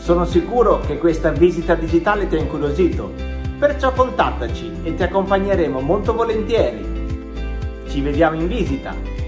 Sono sicuro che questa visita digitale ti ha incuriosito, perciò contattaci e ti accompagneremo molto volentieri. Ci vediamo in visita!